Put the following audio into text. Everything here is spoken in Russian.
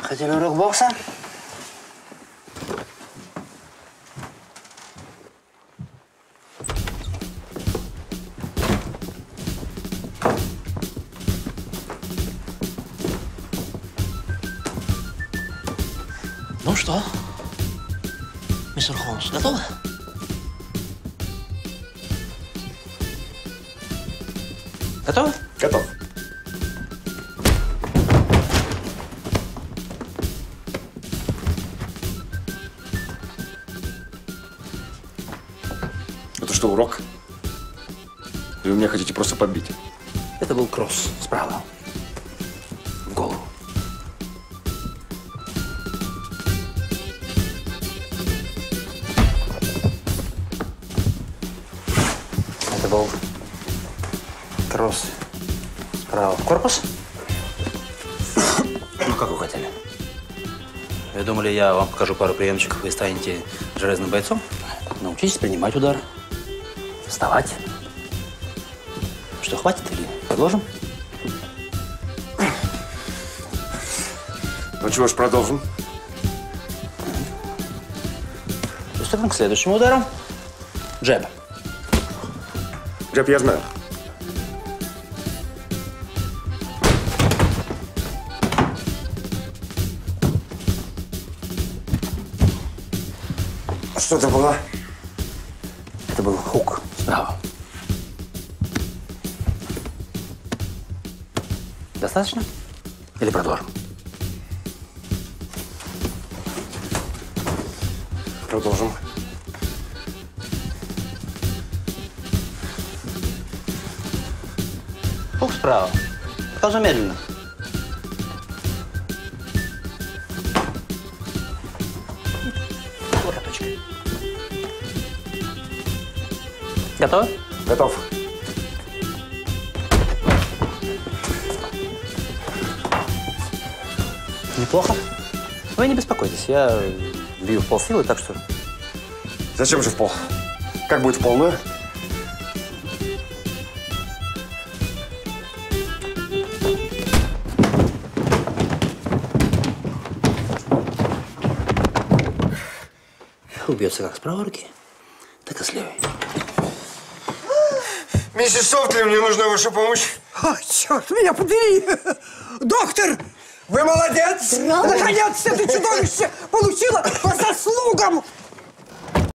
Хотели урок бокса? Ну что, мистер Холмс, готовы? Готовы? Готов. Это что, урок? Или вы меня хотите просто побить? Это был кросс справа. В голову. Это был кросс справа в корпус. Ну, как вы хотели? Вы думали, я вам покажу пару приемчиков, и вы станете железным бойцом? Научитесь принимать удар, вставать. Что, хватит или продолжим? Ну чего ж, продолжим. Приступим к следующему удару. Джеб. Джеб я знаю. Что это было? Это был хук справа. Достаточно? Или продолжим? Продолжим. Хук справа. Продолжим медленно. Вот точка. Готовы? Готов. Неплохо. Вы не беспокойтесь, я бью в полсилы, так что… Зачем же в пол? Как будет в полную? Убьется как с правой руки, так и с левой. Миссис Софтли, мне нужна ваша помощь. О, черт, меня подери! Доктор! Вы молодец! Наконец-то это чудовище получило по заслугам!